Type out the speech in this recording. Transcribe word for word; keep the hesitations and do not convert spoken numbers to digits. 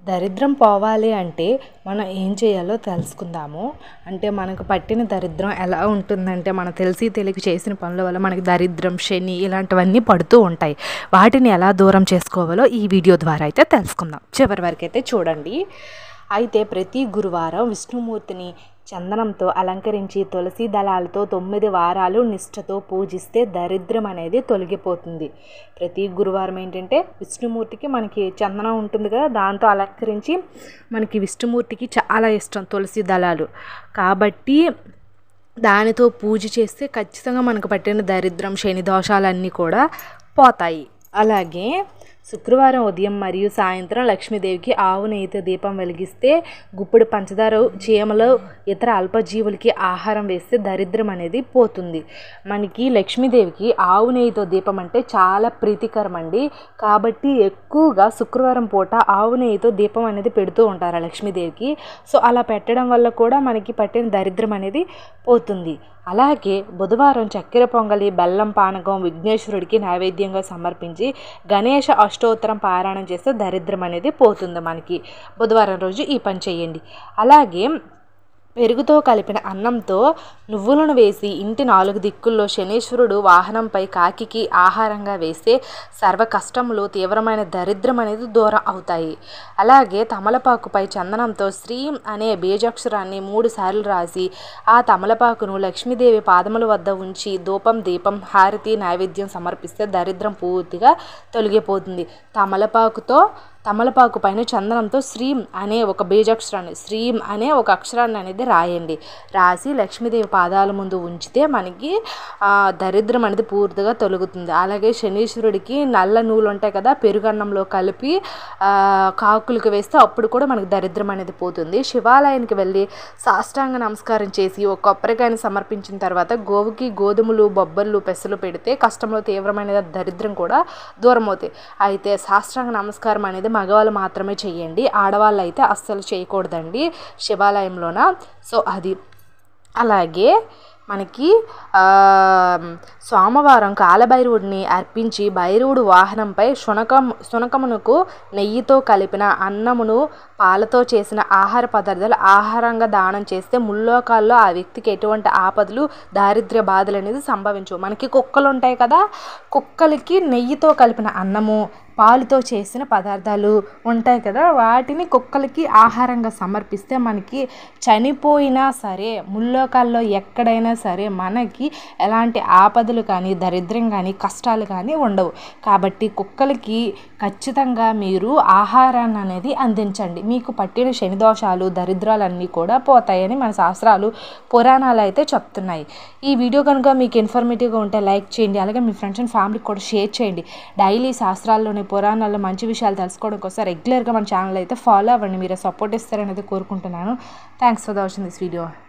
దరిద్రం పోవాలి అంటే మనం ఏం చేయాలో తెలుసుకుందాము. అంటే మనకు పట్టిన దరిద్రం ఎలా ఉంటుందంటే మనం తెలిసి తెలియక చేసిన పనుల వల్ల మనకి దరిద్రం, శని ఇలాంటివన్నీ పడుతూ ఉంటాయి. వాటిని ఎలా దూరం చేసుకోవాలో ఈ వీడియో ద్వారా అయితే తెలుసుకుందాం. చివరి వరకు అయితే చూడండి. అయితే ప్రతి గురువారం విష్ణుమూర్తిని చందనంతో అలంకరించి తులసి దళాలతో తొమ్మిది వారాలు నిష్ఠతో పూజిస్తే దరిద్రం అనేది తొలగిపోతుంది. ప్రతి గురువారం ఏంటంటే విష్ణుమూర్తికి మనకి చందనం ఉంటుంది కదా, దాంతో అలంకరించి మనకి విష్ణుమూర్తికి చాలా ఇష్టం తులసి దళాలు కాబట్టి దానితో పూజ చేస్తే ఖచ్చితంగా మనకు పట్టిన దరిద్రం, శని దోషాలన్నీ కూడా పోతాయి. అలాగే శుక్రవారం ఉదయం మరియు సాయంత్రం లక్ష్మీదేవికి ఆవు నెయ్యితో దీపం వెలిగిస్తే గుప్పెడు పంచదార చీమలు ఇతర అల్పజీవులకి ఆహారం వేస్తే దరిద్రం అనేది పోతుంది. మనకి లక్ష్మీదేవికి ఆవు నెయ్యితో దీపం అంటే చాలా ప్రీతికరం అండి. కాబట్టి ఎక్కువగా శుక్రవారం పూట ఆవు నెయ్యితో దీపం అనేది పెడుతూ ఉంటారు లక్ష్మీదేవికి. సో అలా పెట్టడం వల్ల కూడా మనకి పట్టిన దరిద్రం అనేది పోతుంది. అలాగే బుధవారం చక్కెర పొంగలి, బెల్లం పానకం విఘ్నేశ్వరుడికి నైవేద్యంగా సమర్పించి గణేష అష్టోత్తరం పారాయణం చేస్తే దరిద్రం అనేది పోతుంది. మనకి బుధవారం రోజు ఈ పని చేయండి. అలాగే పెరుగుతో కలిపిన అన్నంతో నువ్వులను వేసి ఇంటి నాలుగు దిక్కుల్లో శనీశ్వరుడు వాహనంపై కాకికి ఆహారంగా వేస్తే సర్వ కష్టములు, తీవ్రమైన దరిద్రం అనేది దూరం అవుతాయి. అలాగే తమలపాకుపై చందనంతో శ్రీం అనే బీజాక్షరాన్ని మూడు సార్లు రాసి ఆ తమలపాకును లక్ష్మీదేవి పాదముల వద్ద ఉంచి ధూపం, దీపం, హారతి నైవేద్యం సమర్పిస్తే దరిద్రం పూర్తిగా తొలగిపోతుంది. తమలపాకుతో తమలపాకు పైన చందనంతో శ్రీం అనే ఒక బీజాక్షరాన్ని శ్రీం అనే ఒక అక్షరాన్ని అనేది రాయండి. రాసి లక్ష్మీదేవి పాదాల ముందు ఉంచితే మనకి దరిద్రం అనేది పూర్తిగా తొలగుతుంది. అలాగే శనీశ్వరుడికి నల్ల నూలు ఉంటాయి కదా, పెరుగన్నంలో కలిపి కాకులకు వేస్తే అప్పుడు కూడా మనకి దరిద్రం అనేది పోతుంది. శివాలయానికి వెళ్ళి సాష్టాంగ నమస్కారం చేసి ఒక కొబ్బరికాయని సమర్పించిన తర్వాత గోవుకి గోధుమలు, బొబ్బర్లు, పెసలు పెడితే కష్టంలో తీవ్రమైన దరిద్రం కూడా దూరం అవుతాయి. అయితే సాష్టాంగ నమస్కారం అనేది మగవాళ్ళు మాత్రమే చేయండి, ఆడవాళ్ళు అయితే అస్సలు చేయకూడదండి శివాలయంలోన. సో అది అలాగే మనకి సోమవారం కాలభైరవుడిని అర్పించి భైరవుడు వాహనంపై శునకం శునకమునకు నెయ్యితో కలిపిన అన్నమును, పాలతో చేసిన ఆహార పదార్థాలు ఆహారంగా దానం చేస్తే ముల్లోకాల్లో ఆ వ్యక్తికి ఎటువంటి ఆపదలు, దారిద్ర్య బాధలు అనేది సంభవించవు. మనకి కుక్కలు ఉంటాయి కదా, కుక్కలకి నెయ్యితో కలిపిన అన్నము, పాలుతో చేసిన పదార్థాలు ఉంటాయి కదా, వాటిని కుక్కలకి ఆహారంగా సమర్పిస్తే మనకి చనిపోయినా సరే ముల్లోకాల్లో ఎక్కడైనా సరే మనకి ఎలాంటి ఆపదలు కానీ, దరిద్రం కానీ, కష్టాలు కానీ ఉండవు. కాబట్టి కుక్కలకి ఖచ్చితంగా మీరు ఆహారాన్ని అనేది అందించండి. మీకు పట్టిన శని దోషాలు, దరిద్రాలన్నీ కూడా పోతాయని మన శాస్త్రాలు, పురాణాలు అయితే చెప్తున్నాయి. ఈ వీడియో కనుక మీకు ఇన్ఫర్మేటివ్గా ఉంటే లైక్ చేయండి. అలాగే మీ ఫ్రెండ్స్ అండ్ ఫ్యామిలీకి కూడా షేర్ చేయండి. డైలీ శాస్త్రాల్లోని పురాణాల్లో మంచి విషయాలు తెలుసుకోవడం కోసం రెగ్యులర్గా మన ఛానల్ అయితే ఫాలో అవ్వండి. మీరు సపోర్ట్ ఇస్తారనేది కోరుకుంటున్నాను. Thanks for watching this video.